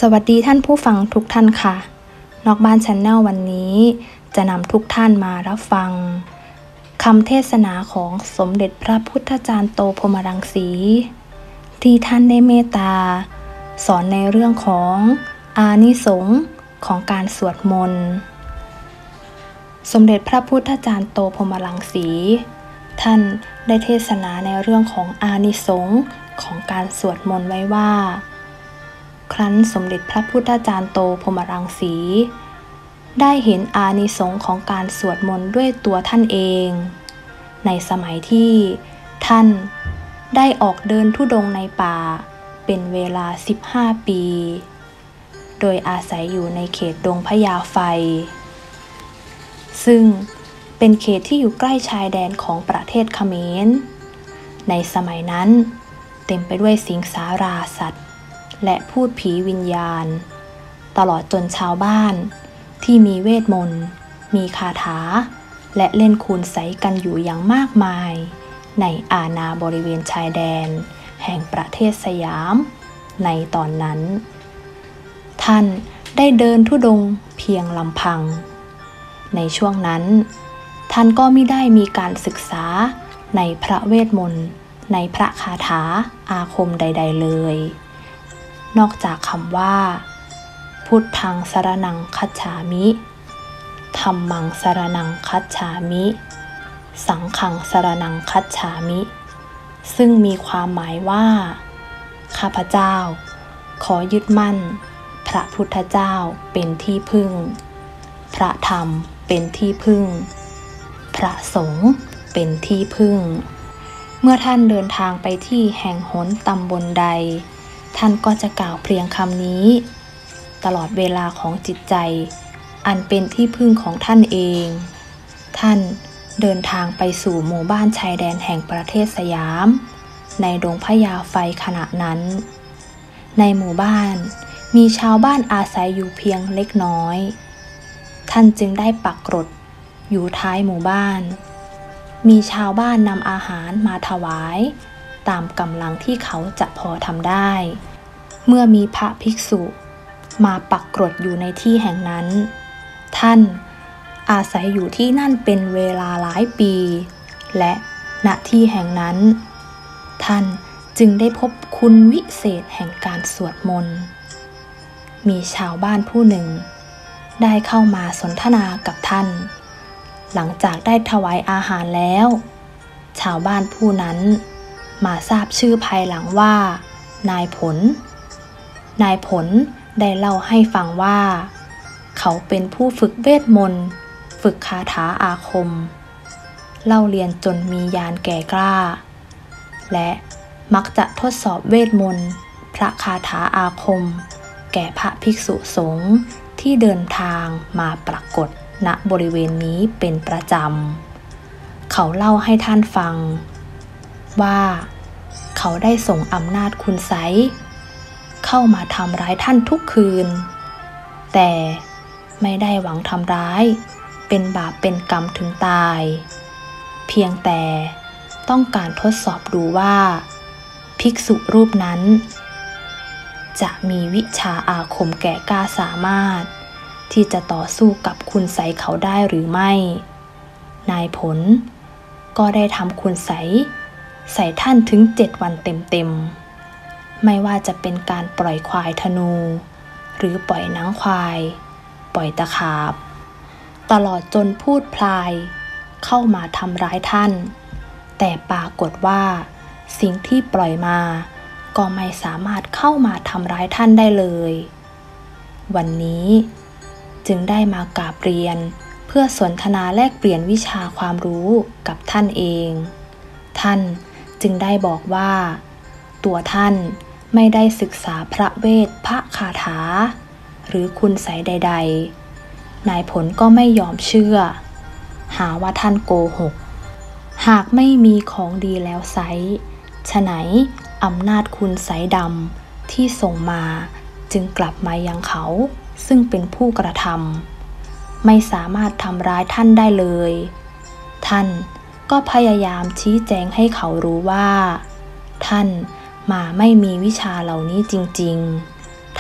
สวัสดีท่านผู้ฟังทุกท่านค่ะนอกบ้าน Channel วันนี้จะนำทุกท่านมารับฟังคำเทศนาของสมเด็จพระพุทธจารย์โตพรหมรังสีที่ท่านได้เมตตาสอนในเรื่องของอานิสงส์ของการสวดมนต์สมเด็จพระพุทธจารย์โตพรหมรังสีท่านได้เทศนาในเรื่องของอานิสงส์ของการสวดมนต์ไว้ว่าครั้นสมเด็จพระพุทธจารย์โตพรหมรังสีได้เห็นอานิสงส์ของการสวดมนต์ด้วยตัวท่านเองในสมัยที่ท่านได้ออกเดินธุดงค์ในป่าเป็นเวลา15 ปีโดยอาศัยอยู่ในเขตดงพญาไฟซึ่งเป็นเขตที่อยู่ใกล้ชายแดนของประเทศเขมรในสมัยนั้นเต็มไปด้วยสิงสาราสัตว์และพูดผีวิญญาณตลอดจนชาวบ้านที่มีเวทมนต์มีคาถาและเล่นคูณไสกันอยู่อย่างมากมายในอาณาบริเวณชายแดนแห่งประเทศสยามในตอนนั้นท่านได้เดินธุดงค์เพียงลำพังในช่วงนั้นท่านก็ไม่ได้มีการศึกษาในพระเวทมนต์ในพระคาถาอาคมใดๆเลยนอกจากคำว่าพุทธังสรณังคัจฉามิธัมมังสรณังคัจฉามิสังฆังสรณังคัจฉามิซึ่งมีความหมายว่าข้าพเจ้าขอยึดมั่นพระพุทธเจ้าเป็นที่พึ่งพระธรรมเป็นที่พึ่งพระสงฆ์เป็นที่พึ่งเมื่อท่านเดินทางไปที่แห่งหนตำบลใดท่านก็จะกล่าวเพียงคำนี้ตลอดเวลาของจิตใจอันเป็นที่พึ่งของท่านเองท่านเดินทางไปสู่หมู่บ้านชายแดนแห่งประเทศสยามในดงพญาไฟขณะนั้นในหมู่บ้านมีชาวบ้านอาศัยอยู่เพียงเล็กน้อยท่านจึงได้ปักกรดอยู่ท้ายหมู่บ้านมีชาวบ้านนำอาหารมาถวายตามกำลังที่เขาจะพอทำได้เมื่อมีพระภิกษุมาปักกรดอยู่ในที่แห่งนั้นท่านอาศัยอยู่ที่นั่นเป็นเวลาหลายปีและณที่แห่งนั้นท่านจึงได้พบคุณวิเศษแห่งการสวดมนต์มีชาวบ้านผู้หนึ่งได้เข้ามาสนทนากับท่านหลังจากได้ถวายอาหารแล้วชาวบ้านผู้นั้นมาทราบชื่อภายหลังว่านายผลได้เล่าให้ฟังว่าเขาเป็นผู้ฝึกเวทมนต์ฝึกคาถาอาคมเล่าเรียนจนมีญาณแก่กล้าและมักจะทดสอบเวทมนต์พระคาถาอาคมแก่พระภิกษุสงฆ์ที่เดินทางมาปรากฏณบริเวณนี้เป็นประจำเขาเล่าให้ท่านฟังว่าเขาได้ส่งอำนาจคุณไสยเข้ามาทำร้ายท่านทุกคืนแต่ไม่ได้หวังทำร้ายเป็นบาปเป็นกรรมถึงตายเพียงแต่ต้องการทดสอบดูว่าภิกษุรูปนั้นจะมีวิชาอาคมแก่กล้าสามารถที่จะต่อสู้กับคุณไสยเขาได้หรือไม่นายผลก็ได้ทำคุณไสยใส่ท่านถึง7 วันเต็มๆไม่ว่าจะเป็นการปล่อยควายธนูหรือปล่อยหนังควายปล่อยตะขาบตลอดจนพูดพลายเข้ามาทำร้ายท่านแต่ปรากฏว่าสิ่งที่ปล่อยมาก็ไม่สามารถเข้ามาทำร้ายท่านได้เลยวันนี้จึงได้มากราบเรียนเพื่อสนทนาแลกเปลี่ยนวิชาความรู้กับท่านเองท่านจึงได้บอกว่าตัวท่านไม่ได้ศึกษาพระเวทพระคาถาหรือคุณไสยใดๆนายผลก็ไม่ยอมเชื่อหาว่าท่านโกหกหากไม่มีของดีแล้วไซร้ฉะไหนอำนาจคุณไสยดำที่ส่งมาจึงกลับมายังเขาซึ่งเป็นผู้กระทำไม่สามารถทำร้ายท่านได้เลยท่านก็พยายามชี้แจงให้เขารู้ว่าท่านมาไม่มีวิชาเหล่านี้จริงๆ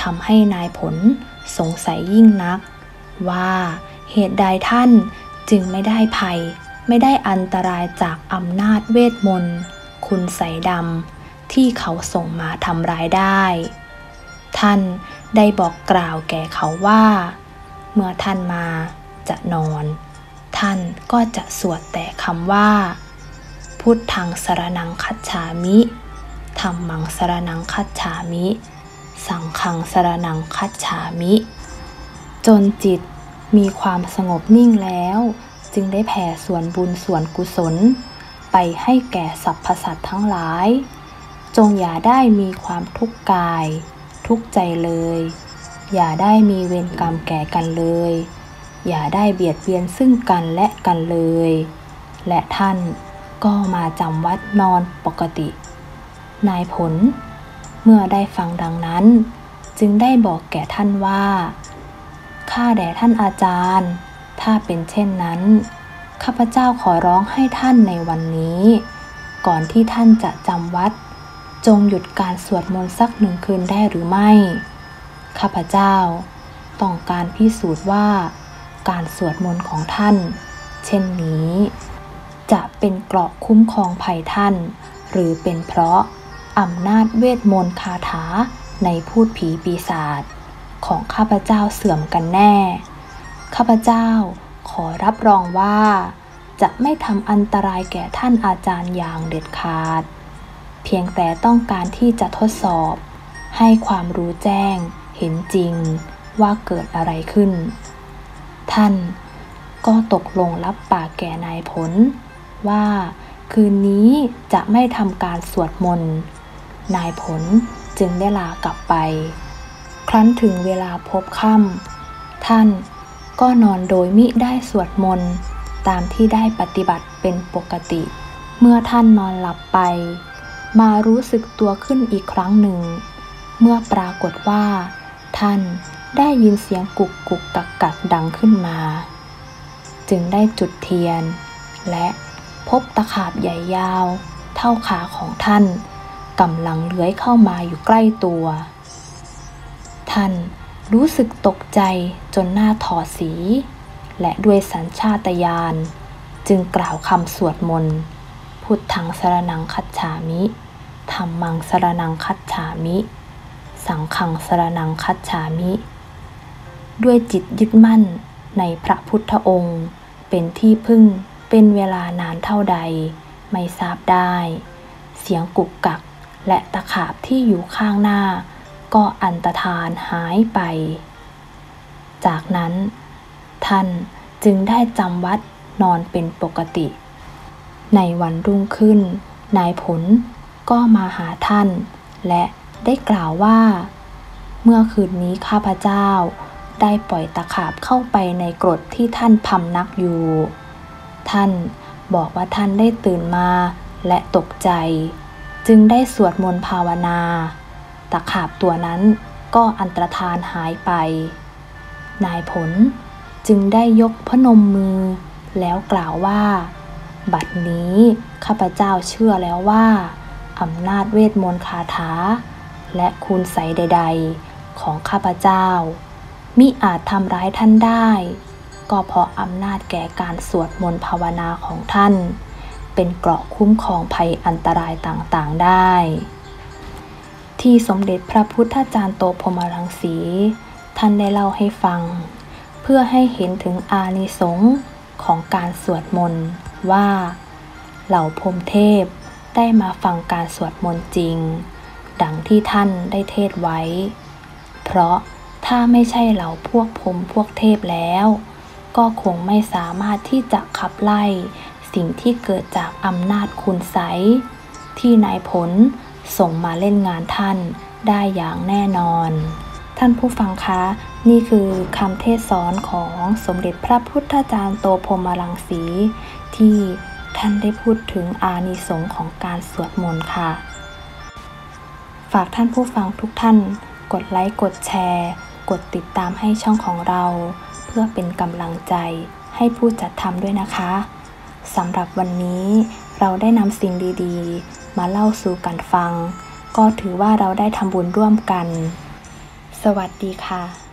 ทำให้นายผลสงสัยยิ่งนักว่าเหตุใดท่านจึงไม่ได้ภัยไม่ได้อันตรายจากอำนาจเวทมนต์คุณไสยดำที่เขาส่งมาทำร้ายได้ท่านได้บอกกล่าวแก่เขาว่าเมื่อท่านมาจะนอนท่านก็จะสวดแต่คำว่าพุทธังสรณังคัจฉามิธัมมังสรณังคัจฉามิสังฆังสรณังคัจฉามิจนจิตมีความสงบนิ่งแล้วจึงได้แผ่ส่วนบุญส่วนกุศลไปให้แก่สรรพสัตว์ทั้งหลายจงอย่าได้มีความทุกข์กายทุกข์ใจเลยอย่าได้มีเวรกรรมแก่กันเลยอย่าได้เบียดเบียนซึ่งกันและกันเลยและท่านก็มาจำวัดนอนปกตินายผลเมื่อได้ฟังดังนั้นจึงได้บอกแก่ท่านว่าข้าแด่ท่านอาจารย์ถ้าเป็นเช่นนั้นข้าพเจ้าขอร้องให้ท่านในวันนี้ก่อนที่ท่านจะจำวัดจงหยุดการสวดมนต์สัก1 คืนได้หรือไม่ข้าพเจ้าต้องการพิสูจน์ว่าการสวดมนต์ของท่านเช่นนี้จะเป็นเกราะคุ้มครองภัยท่านหรือเป็นเพราะอำนาจเวทมนต์คาถาในพูดผีปีศาจของข้าพเจ้าเสื่อมกันแน่ข้าพเจ้าขอรับรองว่าจะไม่ทำอันตรายแก่ท่านอาจารย์อย่างเด็ดขาดเพียงแต่ต้องการที่จะทดสอบให้ความรู้แจ้งเห็นจริงว่าเกิดอะไรขึ้นท่านก็ตกลงรับปากแก่นายผลว่าคืนนี้จะไม่ทำการสวดมนต์นายผลจึงได้ลากลับไปครั้นถึงเวลาพบค่ำท่านก็นอนโดยมิได้สวดมนต์ตามที่ได้ปฏิบัติเป็นปกติเมื่อท่านนอนหลับไปมารู้สึกตัวขึ้นอีกครั้งหนึ่งเมื่อปรากฏว่าท่านได้ยินเสียงกุกกุกกักกักดังขึ้นมาจึงได้จุดเทียนและพบตะขาบใหญ่ยาวเท่าขาของท่านกำลังเลื้อยเข้ามาอยู่ใกล้ตัวท่านรู้สึกตกใจจนหน้าถอดสีและด้วยสัญชาตญาณจึงกล่าวคำสวดมนต์พุทธังสรณังคัจฉามิธัมมังสรณังคัจฉามิสังฆังสรณังคัจฉามิด้วยจิตยึดมั่นในพระพุทธองค์เป็นที่พึ่งเป็นเวลานานเท่าใดไม่ทราบได้เสียงกุกกักและตะขาบที่อยู่ข้างหน้าก็อันตรธานหายไปจากนั้นท่านจึงได้จำวัดนอนเป็นปกติในวันรุ่งขึ้นนายผลก็มาหาท่านและได้กล่าวว่าเมื่อคืนนี้ข้าพเจ้าได้ปล่อยตะขาบเข้าไปในกรดที่ท่านพำนักอยู่ท่านบอกว่าท่านได้ตื่นมาและตกใจจึงได้สวดมนต์ภาวนาตะขาบตัวนั้นก็อันตรธานหายไปนายผลจึงได้ยกพนมมือแล้วกล่าวว่าบัดนี้ข้าพเจ้าเชื่อแล้วว่าอำนาจเวทมนต์คาถาและคุณไสยใดๆของข้าพเจ้ามิอาจทำร้ายท่านได้ก็เพราะอำนาจแก่การสวดมนต์ภาวนาของท่านเป็นเกราะคุ้มครองภัยอันตรายต่างๆได้ที่สมเด็จพระพุทธจารย์โตพรหมรังสีท่านได้เล่าให้ฟังเพื่อให้เห็นถึงอานิสงส์ของการสวดมนต์ว่าเหล่าพรหมเทพได้มาฟังการสวดมนต์จริงดังที่ท่านได้เทศไว้เพราะถ้าไม่ใช่เหล่าพวกพรหมพวกเทพแล้วก็คงไม่สามารถที่จะขับไล่สิ่งที่เกิดจากอำนาจคุณไสยที่นายผลส่งมาเล่นงานท่านได้อย่างแน่นอนท่านผู้ฟังคะนี่คือคำเทศสอนของสมเด็จพระพุทธจารย์โตพรหมรังสีที่ท่านได้พูดถึงอานิสงส์ของการสวดมนต์ค่ะฝากท่านผู้ฟังทุกท่านกดไลค์กดแชร์กดติดตามให้ช่องของเราเพื่อเป็นกำลังใจให้ผู้จัดทำด้วยนะคะสำหรับวันนี้เราได้นำสิ่งดีๆมาเล่าสู่กันฟังก็ถือว่าเราได้ทำบุญร่วมกันสวัสดีค่ะ